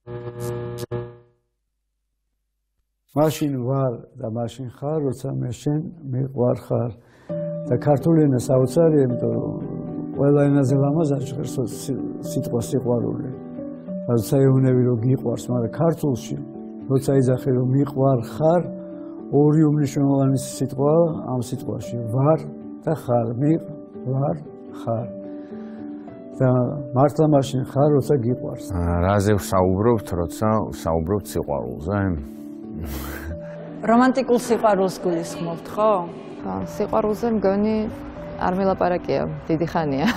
მაშინ ვარ და მაშინ ხარ, როცა მე შენ მიყვარ ხარ. და ქართული ენა საოცარია, იმიტომ რომ ყველა ენაზე ლამაზად ჟღერს სიტყვა სიყვარული. როცა ეუბნები რომ გიყვარს, მაგრამ ქართულში როცა იძახი რომ მიყვარ ხარ, ორი უმნიშვნელოვანესი სიტყვა ამ სიტყვაში ვარ და ხარ, მიყვარ ხარ. და მართლა მაშინ ხარ, როცა გიყვარს. რაზე ვსაუბრობთ, როცა ვსაუბრობთ სიყვარულზე? რომანტიკულ სიყვარულს გულისხმობთ, ხო? სიყვარულზე მგონი არ მელაპარაკია, დიდი ხანია.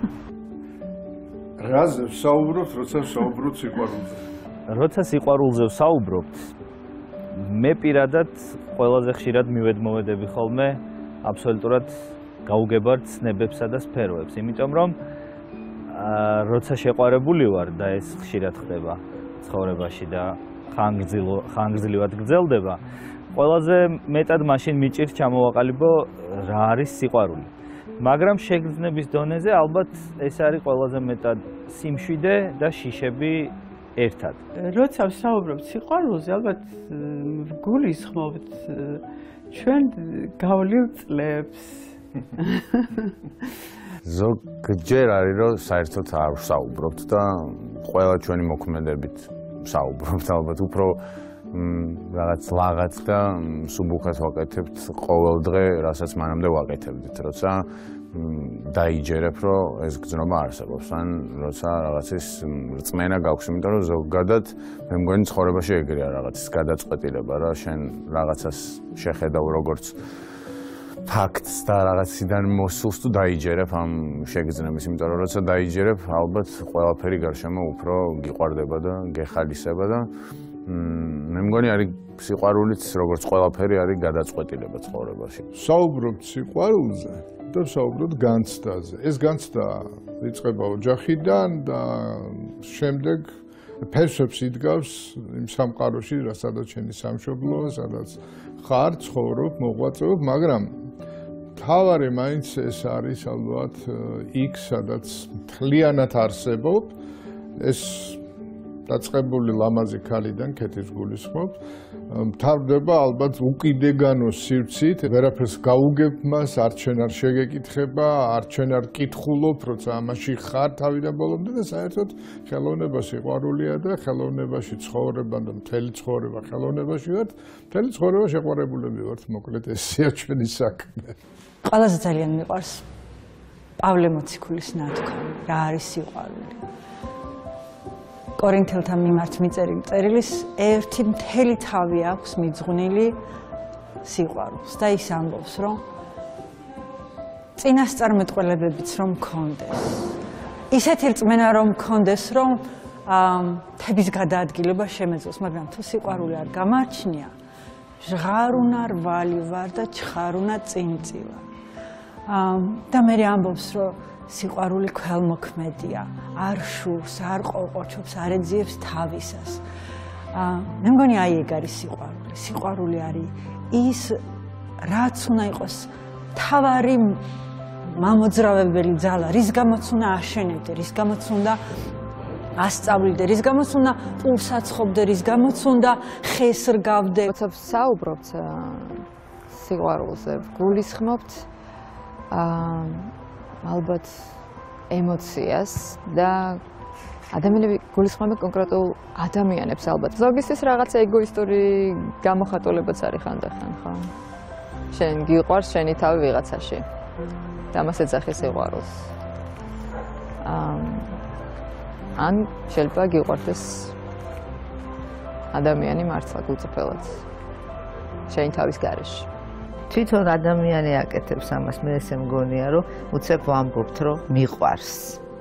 რაზე ვსაუბრობთ, როცა ვსაუბრობთ სიყვარულზე? როცა სიყვარულზე ვსაუბრობთ, მე პირადად ყველაზე ხშირად მივედმოვედები ხოლმე აბსოლუტურად გაუგებარ ცნებებსა და სფეროებს, იმიტომ რომ როცა შეყვარებული ვარ და ეს ხშირად ხდება ცხოვრებაში და ხანგრძლივად გრძელდება, ყველაზე მეტად მაშინ მიჭირს ჩამოვაყალიბო რა არის სიყვარული. მაგრამ შეგრძნების დონეზე ალბათ ეს არის ყველაზე მეტად სიმშვიდე და შიშები ერთად. როცა ვსაუბრობთ სიყვარულზე, ალბათ გულისხმობთ ჩვენ გავლილ წლებს. ზოგჯერ არის რომ საერთოდ არ ვსაუბრობთ და ყველა ჩვენი მოქმედებით ვსაუბრობთ, ალბათ უფრო რაღაც და სუბუქად ვაკეთებთ ყოველ დღე, რასაც მანამდე ვაკეთებდით, როცა დაიჯერებ, რომ ეს გზნობა არსებობს, ან როცა რაღაცის რწმენა გაქვს, იმიტომ რომ ზოგადად მე მგონი ცხოვრებაში ეგრეა რაღაცის გადაწყვეტილება, რა შენ რაღაცას შეხედავ როგორც ფაქტს და რაღაციდან მოსულს თუ დაიჯერებ ამ შეგრძნების, იმიტომ რომ როცა დაიჯერებ, ალბათ ყველაფერი გარშემო უფრო გიყვარდება და გეხალისება და მე მგონი არის სიყვარულიც როგორც ყველაფერი არის გადაწყვეტილება ცხოვრებაში. საუბრობთ სიყვარულზე და საუბრობთ განცდაზე. ეს განცდა იწყება ოჯახიდან და შემდეგ ფესვებს იდგავს იმ სამყაროში, სადაც შენი სამშობლოა, სადაც ხარ, ცხოვრობ, მოღვაწეობ, მაგრამ თავარი მაინც ეს არის ალბათ იქ, სადაც მთლიანად არსებობ, ეს დაწყებული ლამაზი ქალიდან ქეთის გულისხმობ, მთავრდება ალბათ უკიდეგანო სივრცით, ვერაფერს გაუგებ მას, არც შენ არ შეგეკითხება, არც შენ არ კითხულობ, როცა ამაში ხარ თავიდან ბოლომდე და საერთოდ ხელოვნება სიყვარულია და ხელოვნებაში ცხოვრება და მთელი ცხოვრება ხელოვნებაში ვართ, მთელი ცხოვრება შეყვარებულები ვართ, მოკლედ ესეა ჩვენი საქმე. ყველაზე ძალიან მიყვარს პავლე მოციქულის ნათქვამი, რა არის სიყვარული. კორინთელთა მიმართ მიწერილი წერილის ერთი მთელი თავი აქვს მიძღვნილი სიყვარულს და ის ამბობს, რომ წინასწარმეტყველებებიც რომ მქონდეს. ისეთი რწმენა რომ მქონდეს, რომ თების გადაადგილება შემეძლოს, მაგრამ თუ სიყვარული არ გამარჩნია, ჟღარულა რვალი ვარ და ჩხარულა წინწილა. და მე ამბობს, რომ სიყვარული ქველმოქმედია, არ შურს, არ ყოყოჩობს, არ ეძიებს თავისას. მე მგონი აი ეგ არის სიყვარული. სიყვარული არის ის, რაც უნდა იყოს თავარი მამოძრავებელი ძალა, რის გამოც უნდა აშენებდე, რის გამოც უნდა ასწავლიდე, რის გამოც უნდა პულს აცხობდე, რის გამოც უნდა ხეს რგავდე. როცა ვსაუბრობთ სიყვარულზე, გულისხმობთ ალბათ ემოციას და ადამიანები გულისხმობენ კონკრეტულ ადამიანებს ალბათ. ზოგისთვის რაღაცა ეგოისტური გამოხატულებაც არის ხანდახან, ხო? შენ გიყვარს შენი თავი ვიღაცაში და მას ეძახი სიყვარულს. ან შეიძლება გიყვარდეს ადამიანი მართლა გულწრფელად შენი თავის გარეშე. თვითონ ადამიანი აკეთებს ამას, მე ესე მგონია, რომ უცებ ვამბობთ, რომ მიყვარს.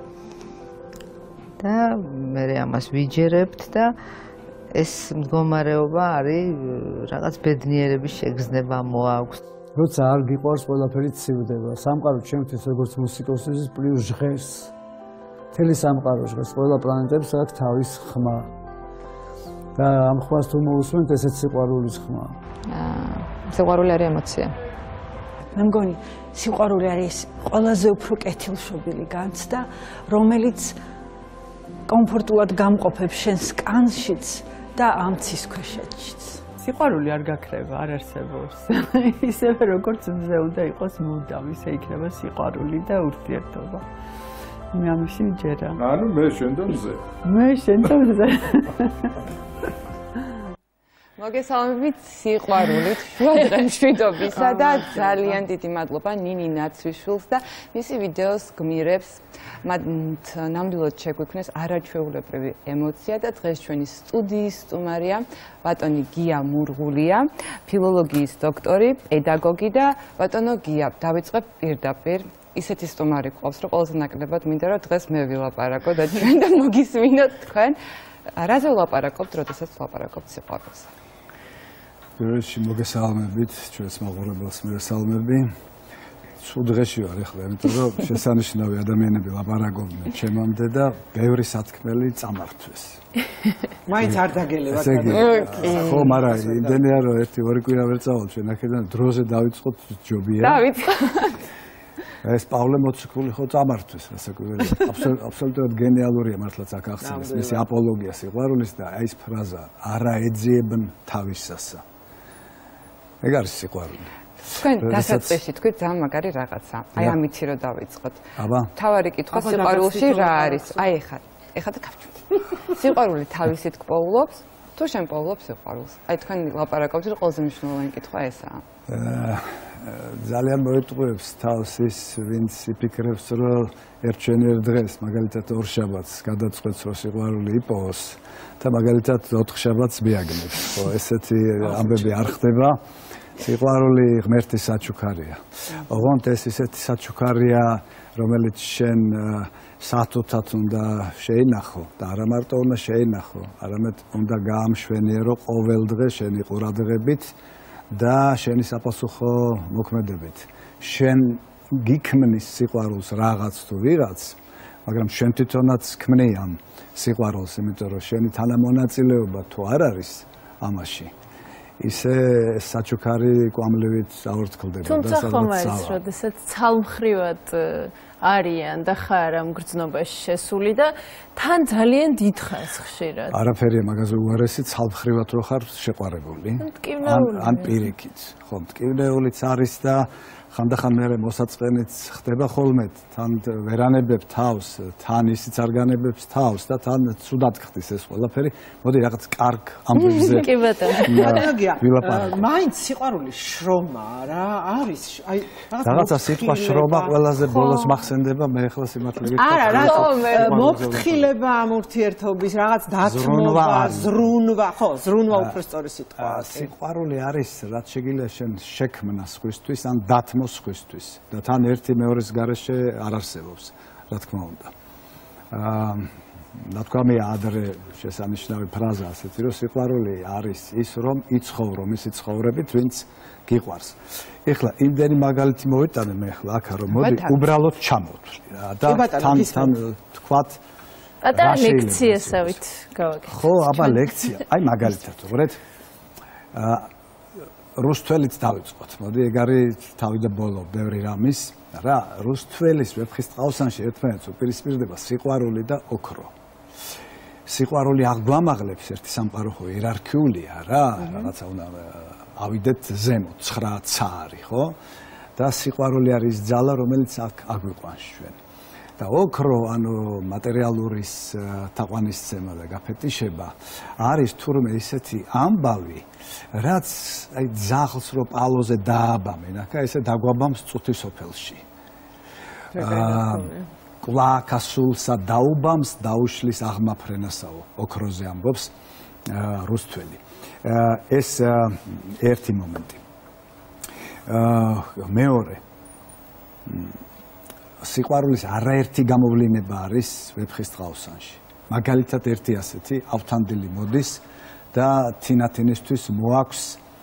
და მე ამას ვიჯერებთ და ეს მდგომარეობა არის რაღაც ბედნიერების შეგრძნება მოაქვს. როცა არ გიყვარს, ყველაფერი ცივდება. სამყარო ჩემთვის როგორც მუსიკოსის პლუს ჟღერს. მთელი სამყარო ჟღერს, ყველა პლანეტებს აქვს თავის ხმა. და ამ ხმას თუ მოусვენთ, ესეც სიყვარულის ხმა. სიყვარული არის ემოცია. მე მგონი, სიყვარული არის ყველაზე უფრო კეთილშობილი განცდა, რომელიც კომფორტულად გამყოფებს შენ სკანშიც და ამ ცის ქვეშეთშიც. სიყვარული არ გაქრება, არ არსებობს. ისევე როგორც მზე უნდა იყოს მუდამ, ისე იქნება სიყვარული და ურთიერთობა. მე ამაში მჯერა. ანუ მე შენ და მზე. მე შენ და მზე. მოგესალმებით სიყვარულით შუადღე მშვიდობისა და ძალიან დიდი მადლობა ნინი ნაცვიშვილს და მისი ვიდეოს გმირებს მათ ნამდვილად შეგვიქმნეს არაჩვეულებრივი ემოცია და დღეს ჩვენი სტუდიის სტუმარია ბატონი გია მურღულია, ფილოლოგიის დოქტორი, პედაგოგი და ბატონო გია, დავიწყებ პირდაპირ ისეთი სტუმარი გვყავს, რომ ყველაზე ნაკლებად მინდა რომ დღეს მე ვილაპარაკო და ჩვენ და მოგისმინოთ თქვენ. რაზე ვლაპარაკობთ, როდესაც ვლაპარაკობთ სიყვარულზე? პირველში მოგესალმებით, ჩვენს მაყურებელს მივესალმები. სულ დღეში ვარ ახლა, იმიტომ რომ შესანიშნავი ადამიანები ლაპარაკობდნენ ჩემამდე და ბევრი სათქმელი წამართვეს. მაინც არ დაგელევათ. ხო, მაგრამ იმდენია რომ 1-2 კვირა ვერ წავალ ჩვენ აქედან დროზე დავიწყოთ ჯობია. დავიწყოთ. ეს პავლე მოციქული ხო წამართვეს, რასაკვირველია. აბსოლუტურად გენიალურია მართლაც აქ ახსენეს მისი აპოლოგია სიყვარულის და აი ეს ფრაზა არა ეძიებენ თავისასა. ეგ არის სიყვარული. თქვენ დასაწყისში თქვით ძალიან მაგარი რაღაცა. აი ამითი რომ დავიწყოთ. აბა. თავარი კითხვა სიყვარულში რა არის? აი ეხლა და გავჩვით. სიყვარული თავისით გპოულობს, თუ შენ პოულობს სიყვარულს? აი თქვენ ლაპარაკობთ რომ ყველაზე მნიშვნელოვანი კითხვა ესაა. ძალიან მოეტყუებს თავს ის, ვინც იფიქრებს, რომ ერთჩვენერ დღეს, მაგალითად ორშაბათს გადაწყვეტს, რომ სიყვარული იპოვოს და მაგალითად 4 შაბათს მიაგნებს. ხო, ესეთი ამბები არ ხდება. სიყვარული ღმერთის საჩუქარია. ოღონდ ეს ისეთი საჩუქარია, რომელიც შენ სათუთად უნდა შეინახო და არა მარტო უნდა შეინახო, არამედ უნდა გაამშვენიერო ყოველ დღე შენი ყურადღებით და შენი საპასუხო მოქმედებით. შენ გიქმნის სიყვარულს რაღაც თუ ვიღაც, მაგრამ შენ თვითონაც ქმნი ამ სიყვარულს, იმიტომ რომ შენი თანამონაწილეობა თუ არ არის ამაში, ისე საჩუქარი კვამლივით აორთქლდება და თუმცა ხომ არის, როდესაც ცალმხრივად არიან და ხარ ამ გრძნობაში შესული და თან ძალიან დიდხანს ხშირად. არაფერია მაგაზე უარესი, ცალმხრივად რო ხარ შეყვარებული. ან პირიქით. ხო, მტკივნეულიც არის და ხანდახან მე მოსაწყენიც ხდება ხოლმე, თან ვერანებებ თავს, თან ისიც არ განებებს თავს და თან ცუდად ხდის ეს ყველაფერი. მოდი რაღაც კარგ ამბებზე. კი ბატონო. მაინც სიყვარული შრომა რა არის? აი რაღაცა სიტყვა შრომა ყველაზე ბოლოს მახსენდება, მე ახლა სიმართლე გითხრა. არა, მოფრთხილება ამ ურთიერთობის, რაღაც დათმობა, ზრუნვა, ხო, ზრუნვა უფრო სწორი სიტყვაა. სიყვარული არის, რაც შეგიძლია შენ შექმნა სხვისთვის ან დათმო სხვისთვის და თან ერთი მეორის გარეშე არ არსებობს, რა თქმა უნდა. ნათქვამია ადრე შესანიშნავი ფრაზა ასეთი, რომ სიყვარული არის ის, რომ იცხოვრო მისი ცხოვრებით, ვინც გიყვარს. ეხლა იმდენი მაგალითი მოვიტანე მე ახლა აქ რომ მოდი უბრალოდ ჩამოვთვლი რა და თან თქვათ პატარა ლექციასავით გავაკეთე. ხო, აბა ლექცია. აი მაგალითად, ვთქვათ, რუსთველიც დავიწყოთ. მოდი, ეგ არის თავი და ბოლო ბევრი რამის. რა, რუსთველის ვეფხისტყაოსანში ერთმანეთს უპირისპირდება სიყვარული და ოქრო. სიყვარული აღგვამაღლებს ერთი სამყარო ხო იერარქიულია რა, რაღაცა უნდა ავიდეთ ზემოთ 9 ცარი, ხო? და სიყვარული არის ძალა, რომელიც აქ აგვიყვანს ჩვენ. და ოქრო, ანუ მატერიალურის თაყვანისცემა და გაფეტიშება არის თურმე ისეთი ამბავი, რაც აი ძაღლს რო პალოზე დააბამენ, ახლა ესე დაგვაბამს წუთის ოფელში. კვლა-კასულსა დაუბამს, დაუშლის აღმაფრენასაო, ოქროზე ამბობს რუსთველი. ეს ერთი მომენტი. მეორე სიყვარულის არაერთი გამოვლინება არის ვეფხისტყაოსანში. მაგალითად ერთი ასეთი ავთანდილი მოდის და თინათინისთვის მოაქვს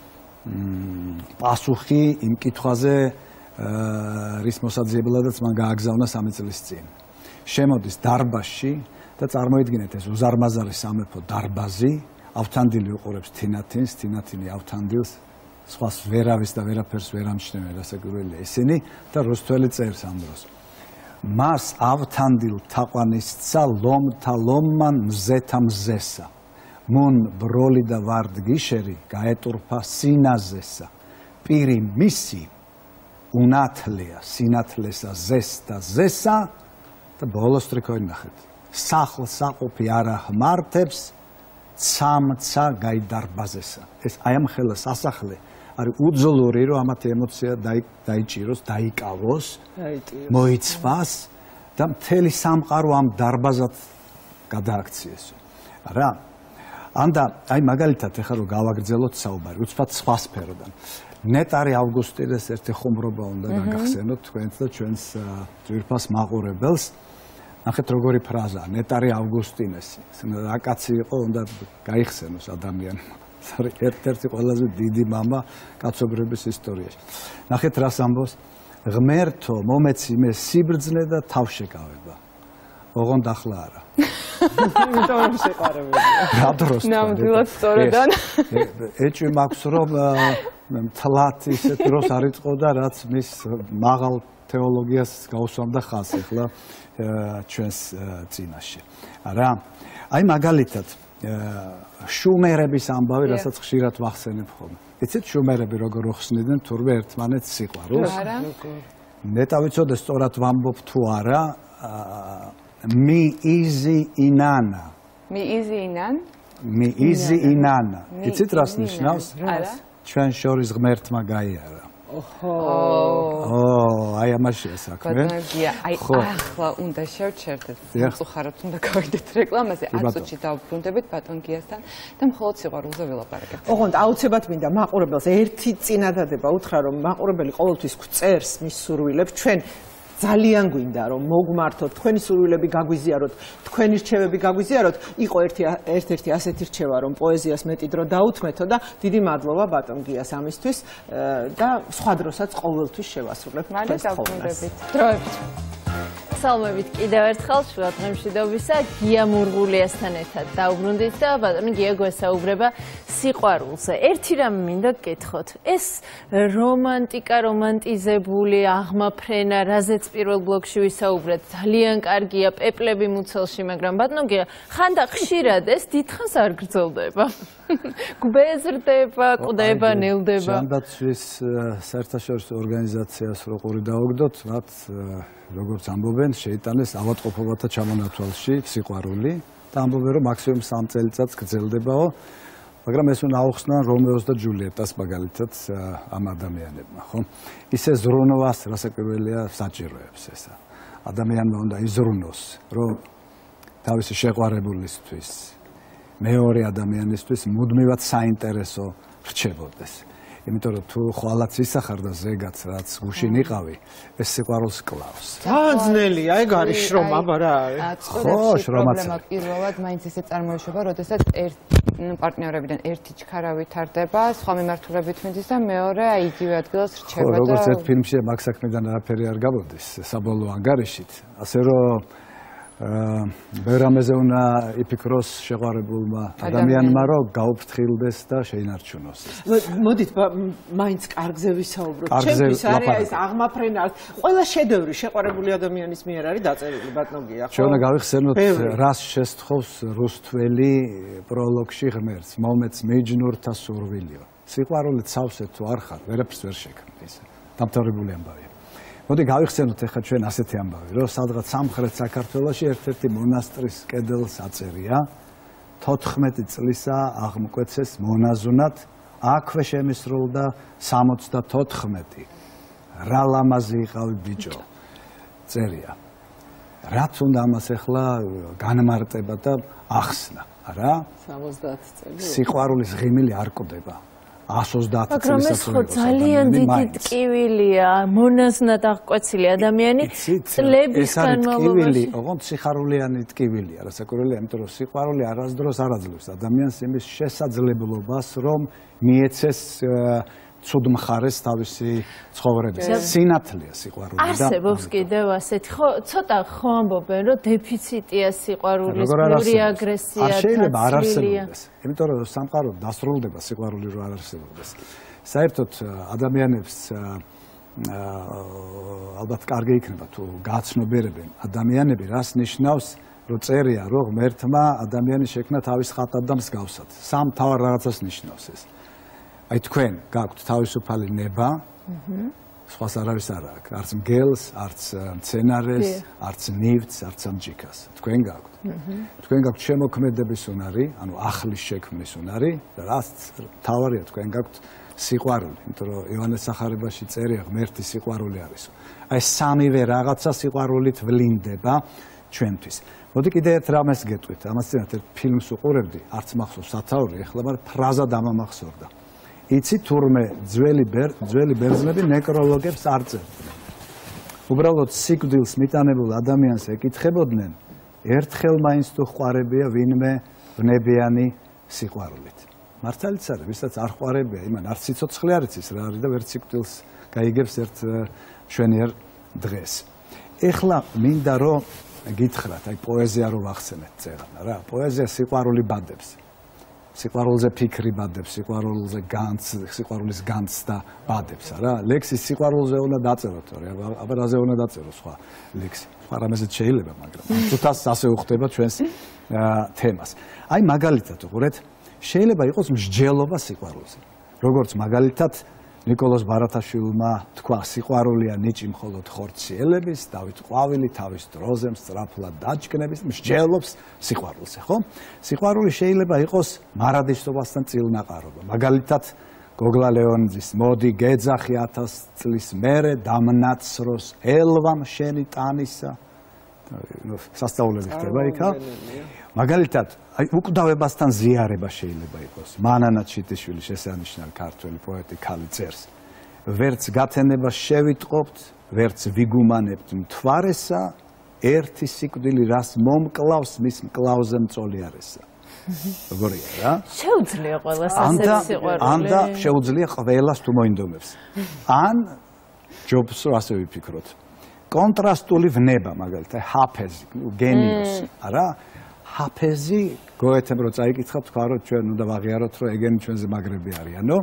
პასუხი იმ კითხვაზე, რის მოსაძიებლადაც მან გააგზავნა 3 წლის წინ. შემოდის დარბაზში და წარმოიდგინეთ ეს უზარმაზარი სამეფო დარბაზი, ავთანდილი უყურებს თინათინს, თინათინი ავთანდილს, სხვას ვერავის და ვერაფერს ვერ ამჩნევენ, რასაკვირველია ისინი და რუსთველი წერს ამ დროს. მას ავთანდილ თაყვანისცა ლომთა ლომმან მზეთა მზესა მონ ბროლი და ვარდგიშერი გაეტურფა სინაზესა პირი მისი უნათლია სინათლესა ზესთა ზესა და ბოლოს ტრიქოი ნახეთ სახლ საყოფი არა ხმართებს ცამცა გაიდარბაზესა ეს აი ამ ხელა სასახლე არის უძოლური რომ ამათი ემოცია დაიჭიროს დაიკავოს მოიცვას და მთელი სამყარო ამ დარბაზად გადააქციესო რა ანდა აი მაგალითად ეხლა რომ გავაგრძელოთ საუბარი უცბად სხვა სფეროდან ნეტარი ავგუსტინეს ერთი ხუმრობა უნდა გაგახსენოთ თქვენს და ჩვენს ძვირფას მაყურებელს ნახეთ როგორი ფრაზაა ნეტარი ავგუსტინესი რა კაცი იყო უნდა გაიხსენოს ადამიანმა ერთ-ერთი ყველაზე დიდი მამა კაცობრიობის ისტორიაში ნახეთ რას ამბობს ღმერთო მომეცი მე სიბრძნე და თავშეკავება ოღონდ ახლა არა იმიტომ რომ შეყარებია რა დროს ნამდვილად სწორედან ეჭვი მაქვს რომ თლათ ისეთ დროს არ იწყო და რაც მის მაღალ თეოლოგიას გაუსვამდა ხაზს ახლა ჩვენს წინაშე რა აი მაგალითად შუმერების ამბავი რასაც ხშირად ვახსენებ ხოლმე იცით შუმერები როგორ ხსნიდნენ თურმე ერთმანეთს სიყვარულს ნეტა ვიცოდე სწორად ვამბობ თუ არა mi izi inana იცით რას ნიშნავს ჩვენ შორის ღმერთმა გაიარა აი ამაშია საქმე აი ახლა უნდა შევჩერდეთ უხაროთ უნდა გავიდეთ რეკლამაზე 10 წუთში დავბრუნდებით ბატონ გიასთან და მხოლოდ სიყვარულზე ვილაპარაკებთ ოღონდ აუცილებლად მინდა მაყურებელს ერთი წინადადება უთხრა რომ მაყურებელი ყოველთვის გვწერს მის სურვილებს ჩვენ ძალიან გვინდა რომ მოგმართოთ თქვენი სურვილები გაგვიზიაროთ თქვენი რჩევები გაგვიზიაროთ იყო ერთ-ერთი ასეთი რჩევა რომ პოეზიას მეტი დრო დაუთმეთო და დიდი მადლობა ბატონ გიას ამისთვის და სხვა დროსაც ყოველთვის შევასრულებთ მალე დავბრუნდებით დროებით სალმებით კიდევ ერთხელ შუადღემშვიდობისა გია მურღულიასთან ერთად დავბრუნდით და ბატონი გია გვესაუბრება სიყვარულზე. ერთი რამ მინდა გკითხოთ. ეს რომანტიკა, რომანტიზებული აღმაფრენა, რაზეც პირველ ბლოკში ვისაუბრეთ, ძალიან კარგია პეპლები მუცელში, მაგრამ ბატონო გია, ხანდა ხშირად ეს დიდხანს არ გრძელდება. გვეზრდება, კვდება, ნელდება. ჯანდაცვის საერთაშორისო ორგანიზაციას რო ყური დაუგდოთ, მათ როგორც ამბობენ, შეიტანეს ავადმყოფობათა ჩამონათვალში სიყვარული და ამბობენ, რომ მაქსიმუმ 3 წელიწადს გრძელდებაო, მაგრამ ეს უნდა აუხსნან რომეოს და ჯულიეტას მაგალითად ამ ადამიანებმა, ხო? ისე ზრუნვას რასაკვირველია საჭიროებს ესა. ადამიანმა უნდა იზრუნოს, რომ თავისი შეყვარებულისთვის, მეორე ადამიანისთვის მუდმივად საინტერესო რჩებოდეს. იმიტომ რომ თუ ხვალაც ისახარ და ზეგაც რაც გუშინ იყავი, ეს სიყვარულს კლავს. ძალიან ძნელია, ეგ არის შრომა, რა არის? ხო, პრობლემა პირველად მაინც ესე წარმოიშვება, როდესაც პარტნიორებიდან ერთი ჩქარა ვითარდება, სხვა მიმართულებით მიდის და მეორე აი იგივე ადგილას რჩება და ხო, როგორც ერთ ფილმში მაგ საქმედან არაფერი არ გამოდის, საბოლოო ანგარიშით, ასე რომ ბერამეზე უნდა იფიქროს შეყვარებულმა ადამიანმა, რომ გაუფრთხილდეს და შეინარჩუნოს. მოდით, მაინც კარგზე ვისაუბროთ. ჩემთვის არის ეს აღმაფრენა, ყველა შედევრი შეყვარებული ადამიანის მიერ არის დაწერილი, ბატონო გია. ჩვენ უნდა გავიხსენოთ, რას შესთხოვს რუსთველი პროლოგში ღმერთს, მომეც მეჯნურთა სურვილიო. სიყვარული ცავსე თუ არ ხარ, ვერაფერს ვერ შექმნი ეს. დამთავრებული ამბავია. მოდი გავიხსენოთ ახლა ჩვენ ასეთი ამბავი, რომ სადღაც სამხრეთ საქართველოში ერთ-ერთი მონასტრის კედელს აწერია 14 წლისა აღმკვეცეს მონაზვნად აქვე შემისრულდა 74. რა ლამაზი იყავი ბიჭო. წერია. რაც უნდა ამას ახლა განმარტება და ახსნა, რა? 70 წელი. სიყვარულის ღიმილი არ კვდება. 130 წელიწადს მაგრამ ეს ხო ძალიან დიდი ტკივილია, მონაზვნად აღკვეცილი ადამიანი წლების განმავლობაში. ოღონდ სიხარულიანი ტკივილია, რასაკვირველია, იმიტომ რომ სიყვარული არასდროს არ აძლევს ადამიანს იმის შესაძლებლობას, რომ მიეცეს ცუდ მხარეს თავისი ცხოვრების. სინათლეა სიყვარული და არსებობს კიდევ ასეთი, ხო, ცოტა ხო ამბობენ, რომ დეფიციტია სიყვარულის, ბევრი აგრესია, არ შეიძლება არ არსებობდეს. იმიტომ რომ სამყარო დასრულდება სიყვარული რო არ არსებობდეს. საერთოდ ადამიანებს ალბათ კარგი იქნება თუ გააცნობიერებენ ადამიანები რას ნიშნავს რომ წერია რომ ღმერთმა ადამიანის შექმნა თავის ხატად და მსგავსად. სამ თავარ რაღაცას ნიშნავს ეს. აი თქვენ გაქვთ თავისუფალი ნება, სხვას არ არის არა აქვს, არც მგელს, არც მცენარეს, არც ნივთს, არც ამჯიქას. თქვენ გაქვთ. თქვენ გაქვთ შემოქმედების უნარი, ანუ ახლის შექმნის უნარი და რაც თავარია თქვენ გაქვთ სიყვარული, იმიტომ რომ იოანეს სახარებაში წერია ღმერთი სიყვარული არისო. აი სამივე რაღაცა სიყვარულით ვლინდება ჩვენთვის. მოდი კიდე ერთ რამეს გეტყვით, ამას წინათ ერთ ფილმს უყურებდი, არც მახსოვს სათაური, ეხლა მაგრამ ფრაზა დამამახსოვრდა. იცი თურმე ძველი ბერძნები ნეკროლოგებს არ წერდნენ. უბრალოდ სიკვდილს მიტანებულ ადამიანს ეკითხებოდნენ, ერთხელ მაინც თუ ყვარებია ვინმე ვნებიანი სიყვარულით. მართალიც არის, ვისაც არ ყვარებია, იმან არც სიცოცხლე არ იცის რა არის და ვერც სიკვდილს გაიგებს ერთ მშვენიერ დღეს. ეხლა მინდა რომ გითხრათ, აი პოეზია რო ვახსენეთ წერანა რა, პოეზია სიყვარული ბადებს. სიყვარულზე ფიქრი ბადებს, სიყვარულის განცდა ბადებს რა. ლექსი სიყვარულზე უნდა დაწეროთ, აბა რაზე უნდა დაწერო სხვა ლექსი. სხვა რამეზეც შეიძლება, მაგრამ თუთას ასე უხდება ჩვენს თემას. აი მაგალითად უყურეთ, შეიძლება იყოს მსჯელობა სიყვარულზე. როგორც მაგალითად ნიკოლოზ ბარათაშვილმა თქვა, სიყვარულია ნიჭი მხოლოდ ხორციელების, დავით ყვავილი თავის დროზე სწრაფლად დაჭკნების მსჯელობს სიყვარულზე, ხო? სიყვარული შეიძლება იყოს მარადისობასთან წილნაყარობა. მაგალითად გოგლა ლეონიძის მოდი გეძახი 1000 წლის მერე დამნაცროს ელვამ შენი ტანისა. სასწაულები ხდება იქა. მაგალითად, აი უკვდავებასთან ზიარება შეიძლება იყოს. მანანა ჩიტიშვილი შესანიშნავი ქართველი პოეტი ქალი წერს. ვერც გათენებას შევიტყობთ, ვერც ვიგუმანებთ მთვარესა, ერთი სიკვდილი რას მომკლავს მის მკლავზე მწოლიარესა. როგორია რა? შეუძლია ყველას ასეთი სიყვარული. ანდა შეუძლია ყველას თუ მოინდომებს. ან ჯობს რომ ასე ვიფიქროთ. კონტრასტული ვნება მაგალითად ჰაფეზი, გენიოსი, არა? ჰაფეზი გოეთემ რო წაიკითხა თქვა რომ ჩვენ უნდა ვაღიაროთ რომ ეგენი ჩვენზე მაგრები არიანო.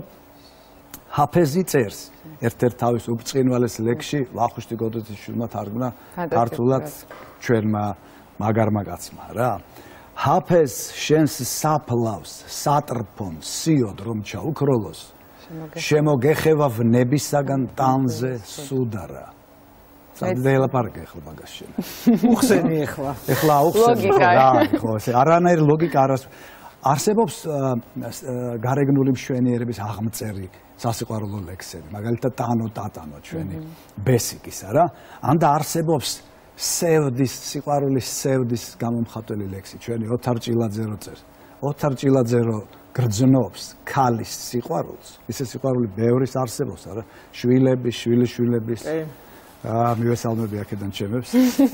ჰაფეზი წერს ერთ-ერთ თავის უბწყინვალეს ლექსში ვახუშტი გოდეციშვილმა თარგმნა ქართულად ჩვენმა მაგარმა კაცმა რა. ჰაფეზ შენს საფლავს სატრფონ სიოდ რომ ჩაუქროლოს შემოგეხება ვნებისაგან ტანზე სუდარა. სადელა პარკი ახლა მაგაში. უხსენი ახლა. ახლა უხსენი რა, ხო, არანაირ ლოგიკა არას. არსებობს გარეგნული მშვენიერების აღმწერი სასიყვარულო ლექსები, მაგალითად ტანო ტატანო ჩვენი ბესიკისა რა. ანდა არსებობს სევდის სიყვარულის სევდის გამომხატველი ლექსი, ჩვენი ოთარ ჭილაძე რო წერს. ოთარ ჭილაძე რო გრძნობს ქალის სიყვარულს, ისე სიყვარული ბევრის არსებობს, არა? შვილების, შვილიშვილების მივესალმები აქედან ჩემებს.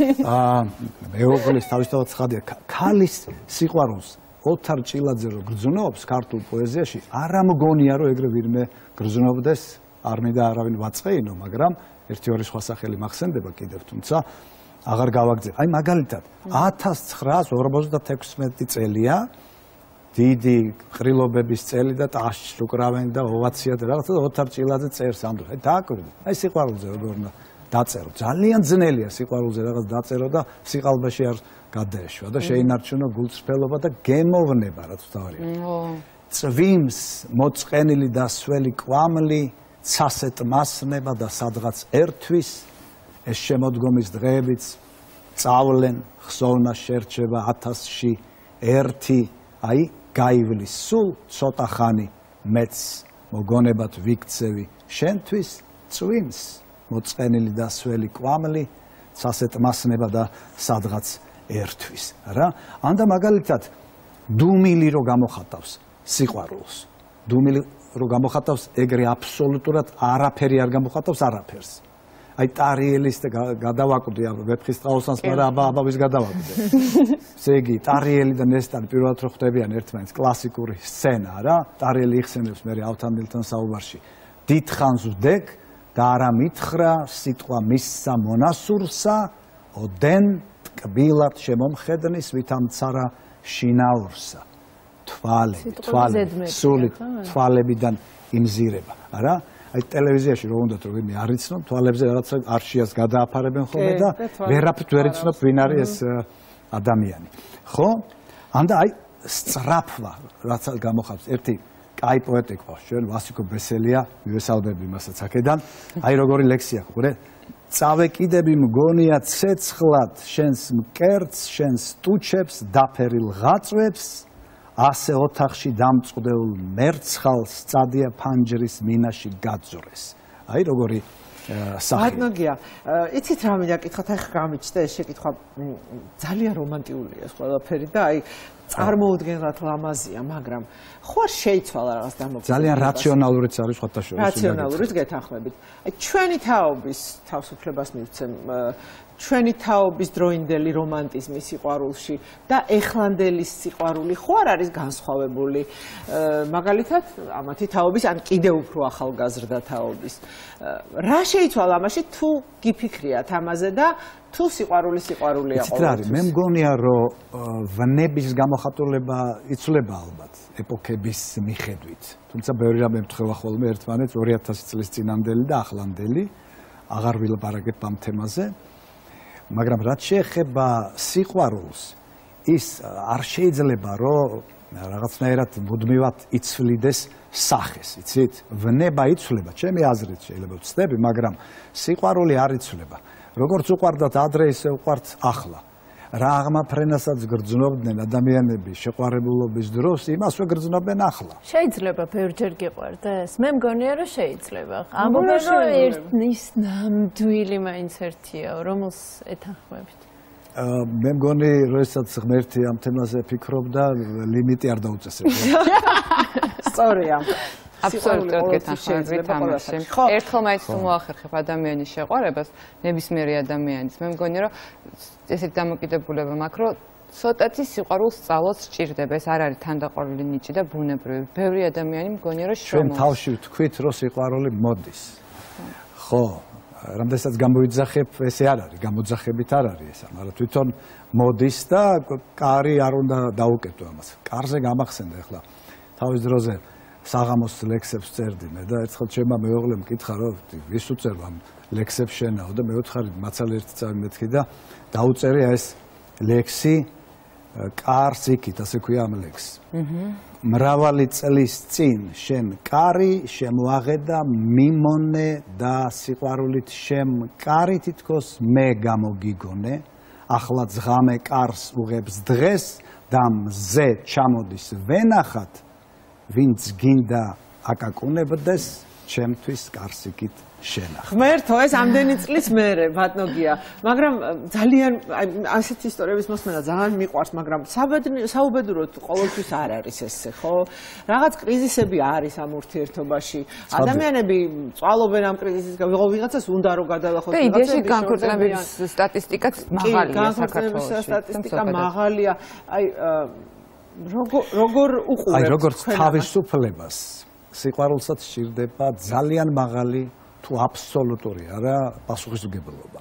მეუღლის თავისთავად ცხადია, ქალის სიყვარულს ოთარ ჭილაძე რო გრძნობს ქართულ პოეზიაში, არ ამგონია რომ ეგრე ვინმე გრძნობდეს, არ მინდა არავინ ვაწყეინო, მაგრამ ერთი-ორი სხვა სახელი მახსენდება კიდევ, თუმცა აღარ გავაგზავნე. აი მაგალითად 1956 წელია, დიდი ყრილობების წელი და ტაშს უკრავენ და ოვაცია და რაღაცა ოთარ ჭილაძე წერს ამ დროს. აი დააკვირდით. აი სიყვარულზე როგორ უნდა დაწერო. ძალიან ძნელია სიყვარულზე რაღაც დაწერო და სიყალბეში არ გადაეშვა და შეინარჩუნო გულწრფელობა და გემოვნება რაც თავარია. წვიმს მოწყენილი და სველი კვამლი, ცასე ტმასნება და სადღაც ერთვის, ეს შემოდგომის დღეებიც წავლენ, ხსოვნა შერჩება 1000-ში ერთი, აი გაივლის სულ ცოტა ხანი მეც მოგონებად ვიქცევი შენთვის წვიმს მოწყენილი და სველი კვამლი, ცასე ტმასნება და სადღაც ერთვის რა. ანდა მაგალითად დუმილი რო გამოხატავს სიყვარულს. დუმილი რო გამოხატავს ეგრე აბსოლუტურად არაფერი არ გამოხატავს არაფერს. აი ტარიელის და გადავაკვდი ვეფხისტყაოსანს, მაგრამ აბა ვის გადავაკვდე. ესე იგი ტარიელი და ნესტანი პირველად რო ხვდებიან ერთმანეთს, კლასიკური სცენა რა. ტარიელი იხსენებს მე ავთანდილთან საუბარში. დიდხანს ვდეკ და არა მითხრა სიტყვა მისსა მონასურსა, ოდენ ტკბილად შემომხედნის ვითამცარა შინაურსა. თვალები, სული თვალებიდან იმზირება, არა? აი ტელევიზიაში რო უნდათ რომ ვინმე არ იცნობ, თვალებზე რაღაცა არშიას გადააფარებენ ხოლმე და ვერაფრით ვერ იცნობ ვინ არის ეს ადამიანი. ხო? ანდა აი სწრაფვა, რაც გამოხატავს ერთი კაი პოეტი ყავს ჩვენ ვასიკო ბესელია, მივესალმები მასაც აქედან. აი როგორი ლექსია ყურე. წავეკიდები მგონია ცეცხლად შენს მკერდს, შენს ტუჩებს, დაფერილ ღაწვებს, ასე ოთახში დამწყდეულ მერცხალს წადია ფანჯრის მინაში გაძრეს. აი როგორი სახე. ბატონია, იცით რა მინდა კითხოთ, ახლა გამიჩნდა ეს შეკითხვა ძალიან რომანტიულია ეს ყველაფერი და აი წარმოუდგენლად ლამაზია, მაგრამ ხო არ შეიცვალა რაღაც დამოკიდებულება. ძალიან რაციონალურიც არის სხვათა შორის. რაციონალურიც გეთანხმებით. აი ჩვენი თაობის თავისუფლებას მივცემ, ჩვენი თაობის დროინდელი რომანტიზმის სიყვარულში და ეხლანდელი სიყვარული ხო არ არის განსხვავებული. მაგალითად, ამათი თაობის ან კიდევ უფრო ახალგაზრდა თაობის. რა შეიცვალა ამაში თუ გიფიქრიათ ამაზე და თუ სიყვარულია ყოველთვის. მე მგონია რომ ვნების გამოხატულება იცვლება ალბათ ეპოქების მიხედვით. თუმცა ბევრი რამე ემთხვევა ხოლმე ერთმანეთს 2000 წლის წინანდელი და ახლანდელი. აღარ ვილაპარაკებ ამ თემაზე. მაგრამ რაც შეეხება სიყვარულს, ის არ შეიძლება რომ რაღაცნაირად მუდმივად იცვლიდეს სახეს, იცით? ვნება იცვლება, ჩემი აზრით შეიძლება ვცდები, მაგრამ სიყვარული არ იცვლება. როგორც უყვარდათ ადრე, ისე უყვართ ახლა. რა აღმაფრენასაც გრძნობდნენ ადამიანები შეყვარებულობის დროს, იმასვე გრძნობენ ახლა. შეიძლება ბევრჯერ გიყვარდეს? მე მგონია რომ შეიძლება. ამბობენ რომ ერთის ნამდვილი მაინც ერთია, რომელს ეთანხმებით. მე მგონი, როდესაც ღმერთი ამ თემაზე ფიქრობდა, ლიმიტი არ დაუწესებია. სწორია. აბსოლუტურად გეთანხმებით ამაში. ერთხელ მაინც თუ მოახერხებ ადამიანის შეყვარებას, ნებისმიერი ადამიანის, მე მგონი რომ ესეთი დამოკიდებულება მაქვს, რომ ცოტათი სიყვარულს სწავლოს სჭირდება. ეს არ არის თანდაყოლილი ნიჭი და ბუნებრივი. ბევრი ადამიანი მგონია რომ შრომობს. ჩვენ თავში ვთქვით, რომ სიყვარული მოდის. ხო, რამდენსაც გამოიძახებ, ესე არ არის, გამოძახებით არ არის ესა, მაგრამ თვითონ მოდის და კარი არ უნდა დაუკეტო ამას. კარზე გამახსენდა ახლა თავის დროზე საღამოს ლექსებს წერდი მე და ერთხელ ჩემმა მეუღლემ მკითხა რომ ვის უწერ ამ ლექსებს შენაო და მე ვთხარი მაცალე ერთი წავიმეთქი და დაუწერე ეს ლექსი კარს იქით, ასე ქვია ამ ლექსს. მრავალი წლის წინ შენ კარი შემოაღედა მიმონე და სიყვარულით შემკარი თითქოს მე გამოგიგონე, ახლა ძღამე კარს უღებს დღეს და მზე ჩამოდის ვენახათ, ვინც გინდა აკაკუნებდეს, ჩემთვის კარს იქით შენახ. ღმერთო, ეს ამდენი წლის მერე, ბატონია, მაგრამ ძალიან ასეთი ისტორიების მოსმენა ძალიან მიყვარს, მაგრამ საუბედუროდ ყოველთვის არ არის ესე, ხო? რაღაც კრიზისები არის ამ ურთიერთობაში. ადამიანები წვალობენ ამ კრიზისის გამო, ვიღაცას უნდა რომ გადალახოს. და იდეაში განქორწინების სტატისტიკაც მაღალია საქართველოში. სტატისტიკა მაღალია. აი როგორ უყურებთ? აი როგორც თავისუფლებას, სიყვარულსაც სჭირდება ძალიან მაღალი თუ აბსოლუტური არა პასუხისმგებლობა.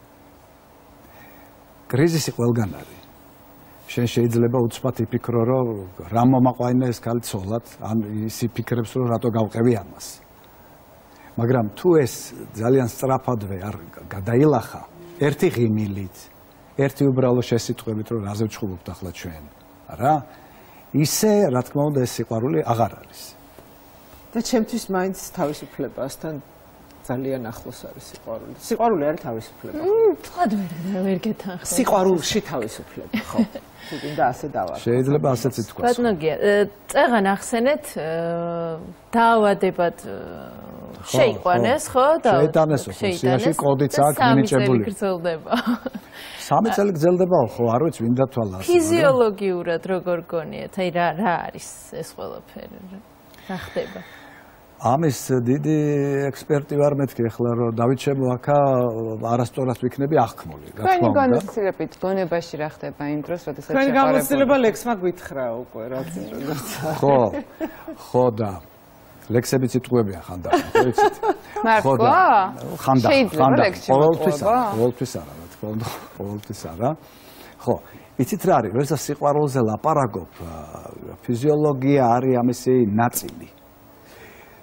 კრიზისი ყველგან არის. შენ შეიძლება უცბად იფიქრო, რომ რა მომაყვანა ეს ქალი ცოლად, ან ის იფიქრებს, რომ რატო გავყევი ამას. მაგრამ თუ ეს ძალიან სწრაფადვე არ გადაილახა, ერთი ღიმილით, ერთი უბრალო შესიტყვებით, რომ რაზე ვჩხუბობთ ახლა ჩვენ, რა? ისე, რა თქმა უნდა, ეს სიყვარული აღარ არის. და ჩემთვის მაინც თავისუფლებასთან ძალიან ახლოს არის სიყვარული. სიყვარული არის თავისუფლება. თქვად ვერ გეთანხმები. სიყვარულში თავისუფლება, ხო? თუ გინდა ასე დავარ. შეიძლება ასეც ითქვას. ბატონია, წეღან ახსენეთ დაავადებად შეიყვანეს, ხო? შეიტანეს ოფისიაში, კოდიც აქვს მინიჭებული. 3 წელი გრძელდება. 3 წელი გრძელდება, ხო, არ ვიცი, ვინ დათვალა ასე. ფიზიოლოგიურად როგორ გონიათ? აი რა არის ეს ყველაფერი? რა ხდება? ამის დიდი ექსპერტი ვარ მეთქი ახლა რომ დავიჩემო აქა არასწორად ვიქნები აღქმული. თქვენი განმოცდილებით გონებაში რა ხდება იმ დროს, როდესაც თქვენი განმოცდილება ლექსმა გითხრა უკვე რაც ხო. ხო და ლექსებიც იტყუებიან ხანდახან, ხო იცით? მართლა? ხანდახან. ყოველთვის არა, რა თქმა უნდა, ყოველთვის არა. ხო, იცით რა არის, როდესაც სიყვარულზე ლაპარაკობ, ფიზიოლოგია არის ამისი ნაწილი.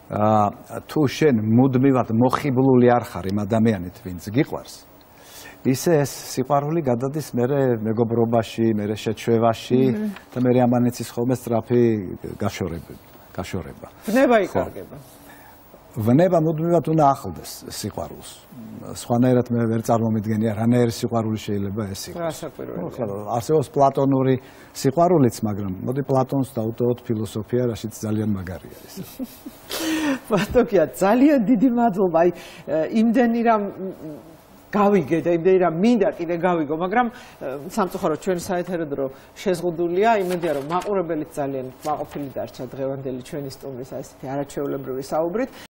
თუ შენ მუდმივად მოხიბლული არ ხარ იმ ადამიანით, ვინც გიყვარს, ისე ეს სიყვარული გადადის მერე მეგობრობაში, მერე შეჩვევაში და მერე ამან იცის ხოლმე სწრაფი გაშორება. ვნება იკარგება. ვნება მუდმივად უნდა ახლდეს სიყვარულს. სხვანაირად მე ვერ წარმომიდგენია რანაირი სიყვარული შეიძლება ეს იყოს. რა საკვირველია. არსებობს პლატონური სიყვარულიც, მაგრამ მოდი პლატონს დავუტოვოთ ფილოსოფია, რაშიც ძალიან მაგარია ეს. ბატონია, ძალიან დიდი მადლობა. აი, იმდენი რამ გავიგე და იმდენი რამ მინდა კიდე გავიგო, მაგრამ სამწუხაროდ ჩვენი საეთერო დრო შეზღუდულია. იმედია რომ მაყურებელიც ძალიან მაყოფილი დარჩა დღევანდელი ჩვენი სტუმრის ასეთი არაჩვეულებრივი საუბრით.